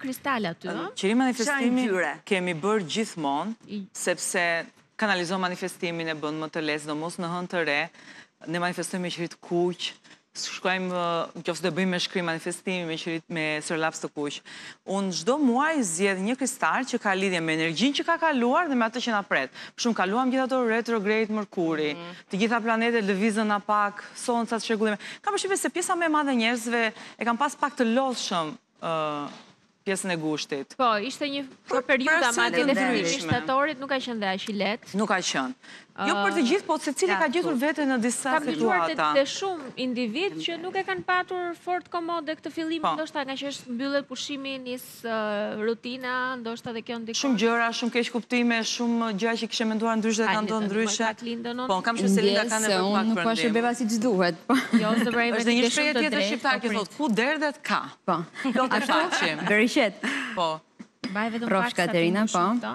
kristal aty, ëh? Qiri manifestimi kemi bërë gjithmonë, sepse kanalizon manifestimin e bën më të lehtë, sidomos në hënë të re, ne manifestojmë me qiri të kuq, shkojmë, nëse do bëjmë me shkrim manifestimi me sërlaps të kuq. Unë çdo muaj zgjedh një kristal që ka lidhje me energjinë që ka kaluar dhe me atë që na pret. Për shembull, kaluam gjithë ato retrograde Mërkuri, të gjitha planetet lëvizën napak, soncat shërgullime. Kam përshtypjen se pjesa më e madhe e njerëzve e kanë pas pak të lodhshëm pjesën e gushtit. Po, ishte një periudha madje në fillimin e shtatorit nuk ka qenë dhe aq i lehtë. Nuk ka qenë. Jo për të gjithë, po secili ka gjetur veten në disa situata. Ka të shumë individ që nuk e kanë patur fort komode këtë fillim, ndoshta nga që është mbyllet pushimi, nis rutina, ndoshta dhe kjo ndikon. Shumë gjëra, shumë keq kuptime, shumë gjëra që kishe menduar ndryshe dhe kanë ndodhur ndryshe. Po, kam qenë se Linda kanë nevojë pak unë nuk po shërbeva siç duhet. Jo, është një shprehje tjetër shqiptare që thotë ku derdhet ka. Po. Ashtu. Berishet. Po. Mbaj vetëm Prof Katerina, po.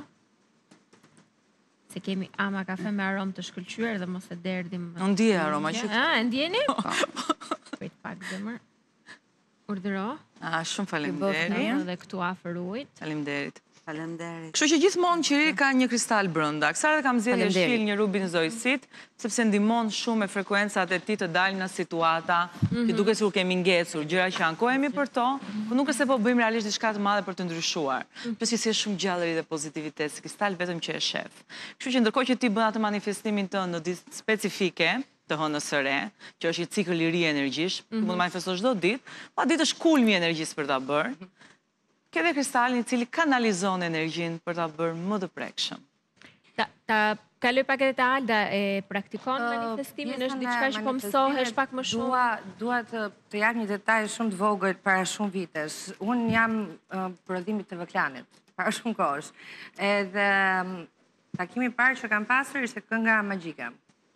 Se kemi ama kafe me aromë të shkëlqyer dhe mos e derdim. Unë ndje aroma që... E ndjeni? Prit pak zemër. Urdhëro. Shumë faleminderit. Dhe këtu afër ujit. Faleminderit. Faleminderit. Kështu që gjithmonë qiri ka një kristal brenda. Kësaj kam zgjedhur shil një rubin zojësit, sepse ndihmon shumë me frekuencat e tij të dalin në situata që duket sikur kemi ngecur, gjëra që ankohemi për to, por nuk është se po bëjmë realisht diçka të madhe për të ndryshuar. Pse si është shumë gjallëri dhe pozitivitet, si kristal vetëm që e shef. Kështu që ndërkohë që ti bën atë manifestimin tënd në ditë specifike, të hënës së re, që është një cikël i ri energjish, mund të manifestosh çdo ditë, pa ditë është kulmi i energjisë për ta bërë. Ke dhe kristalin i cili kanalizon energjinë për ta bërë më të prekshëm. Ta kaloj pak edhe te Alda, e praktikon manifestimin, është diçka që po mësohesh pak më shumë? Dua të jap një detaj shumë të vogël para shumë vitesh. Unë jam prodhimi të Vëklanit, para shumë kohësh. Edhe takimi i parë që kam pasur ishte kënga magjike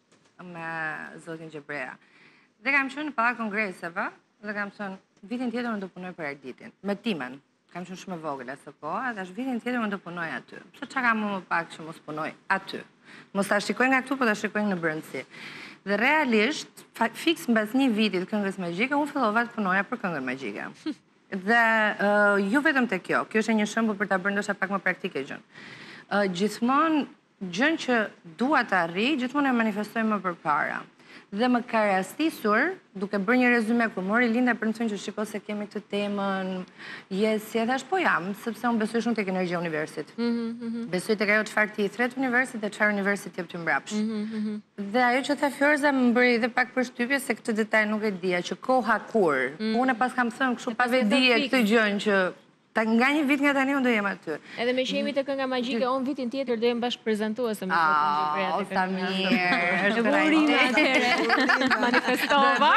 me zotin Gjebrea. Dhe kam qenë në pallat kongreseve dhe kam thënë vitin tjetër unë do punoj për Arditin, me timen. Kam qenë shumë e vogël atë kohë, dhe është vitin tjetër unë do punoj aty. Pse çka kam më pak që mos punoj aty. Mos ta shikoj nga këtu, po ta shikoj në brendësi. Dhe realisht, fiks mbas një viti të këngës magjike, unë fillova të punoja për këngën magjike. Dhe jo vetëm te kjo është një shembull për ta bërë ndoshta pak më praktike gjën. Gjithmonë gjën që dua ta arrij, gjithmonë e manifestoj më përpara. Dhe më ka rastisur, duke bërë një rezume, kur mori Linda për në që shiko se kemi të temën, si e thash po jam, sepse unë besoj shumë tek energjia universit. Besoj tek ajo çfarë ti i thret universit dhe çfarë universit jep ty mbrapsht. Dhe ajo që tha Fjorza më bëri edhe pak përshtypje se këtë detaj nuk e dija, që koha kur. Unë pas kam thënë kështu pa vedije këtë gjën që nga një vit nga tani unë do jem aty. Edhe me që jemi të kënga magjike, unë vitin tjetër do jem bashkë prezentuese me zotin Gjebrea të sa mirë. E burime atëre. Manifestova.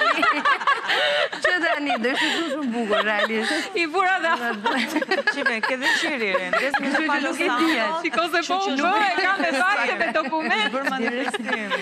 Që tani, do ishte shumë bukur, realisht. I bura dhe Qime, ke dhe qiririn. Nuk e dhja. Shiko se po unë bërë, e kam me fakte me dokument. Bërë manifestim.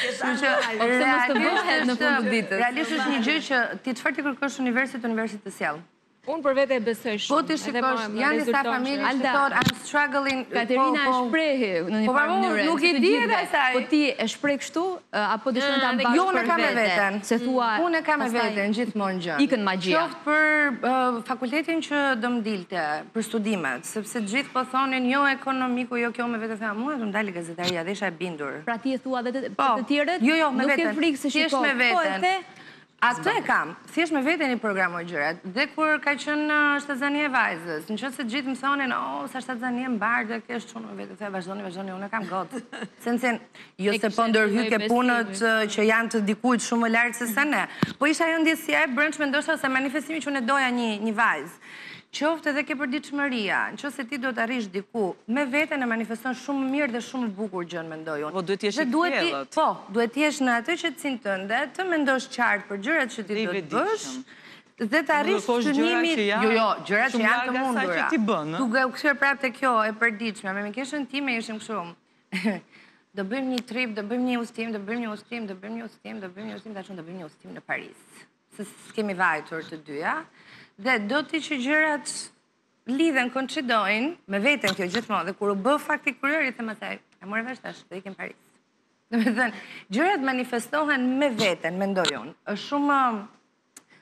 Realisht është një gjë që ti çfarë ti kërkosh universit të sjell. Unë për vete e besoj shumë. Po ti shikosh, janë disa familje që thotë I'm struggling. Katerina e shprehi në një farë mënyrë. Nuk e di edhe asaj. Po ti e shpreh kështu apo dëshiron ta mbash për veten? Se thua unë e kam me veten gjithmonë gjë. Ikën magjia. Qoftë për fakultetin që do më dilte, për studimet, sepse gjithë po thonin jo ekonomiku, jo kjo me vete, mua do më dali gazetaria dhe isha e bindur. Pra ti e thua dhe të tjerët? Jo, me veten. Nuk e frikë se shiko. Po e the. Atë e kam, thjesht me veten i programoj gjërat. Dhe kur ka qenë shtazania e vajzës, në qëse gjithë më thonin, sa shtazania më barë, dhe kesh qunë me vete, the vazhdoni, unë e kam gotë. Sen, jo se po ndërhyke punët që janë të dikujt shumë më lartë se sa ne. Po isha jo ndjesja e brëndshme ndoshta se manifestimi që unë doja një vajzë. Qoftë edhe ke përditshmëria, nëse ti do të arrish diku, me veten e manifeston shumë mirë dhe shumë bukur gjën, mendoj unë. Po duhet t'jesh i kthjellët. Po, duhet t'jesh në atë qetësinë tënde, të mendosh qartë për gjërat që ti do të bësh, dhe të arrish synimin. Jo, gjërat që janë të mundura. Duke u kthyer prapë te kjo e përditshme, me mikeshën time ishim kështu. Do bëjmë një trip, do bëjmë një udhëtim, do bëjmë një udhëtim, tashun do bëjmë një udhëtim në Paris. Se kemi vajtur të dyja. Dhe do t'i që gjërat lidhen, konçidojnë, me veten kjo gjithmonë, dhe kur u bë fakti kryer, i them asaj, e morë vesh tash, do ikim Paris. Dhe me thënë, gjërat manifestohen me veten, mendoj unë. Është shumë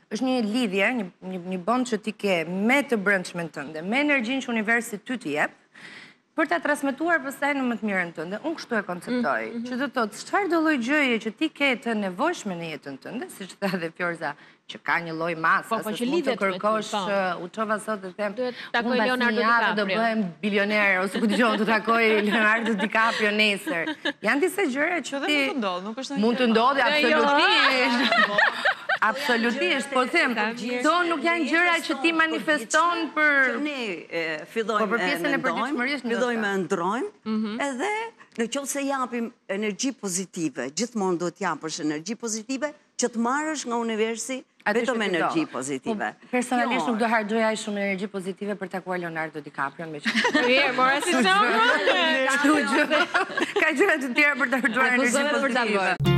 është një lidhje, një bond që ti ke me të brendshmën tënde, me energjinë që universi ty t'i jep, për ta transmetuar pastaj në më të mirën tënde. Unë kështu e konceptoj, që do të thotë, çfarë do lloj gjëje që ti ke të nevojshme në jetën tënde, siç tha edhe Fjorza, që ka një lloj masa, se mund të kërkosh, u çova sot të them, takoj Leonardo DiCaprio. Do bëhem bilioner, ose ku dëgjon të takoj Leonardo DiCaprio nesër. Janë disa gjëra që ti mund të ndodhi absolutisht. Absolutisht, po them, do nuk janë gjëra që ti manifeston për... Ne fillojme ndrojmë, edhe në qovë se japim energji pozitive, gjithmonë do t'japësh energji pozitive, që të marrësh nga universi vetëm energji pozitive. Personalisht nuk do harxoj aq shumë energji pozitive për takuar Leonardo DiCaprio me që... Mora si Ka gjëra të tjera për të harxuar energji pozitive.